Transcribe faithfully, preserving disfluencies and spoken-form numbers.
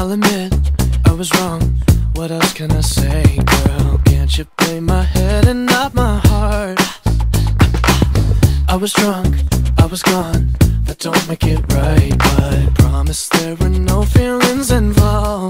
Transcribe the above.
I'll admit I was wrong. What else can I say, girl? Can't you blame my head and not my heart? I was drunk, I was gone. That don't make it right, but promise there were no feelings involved.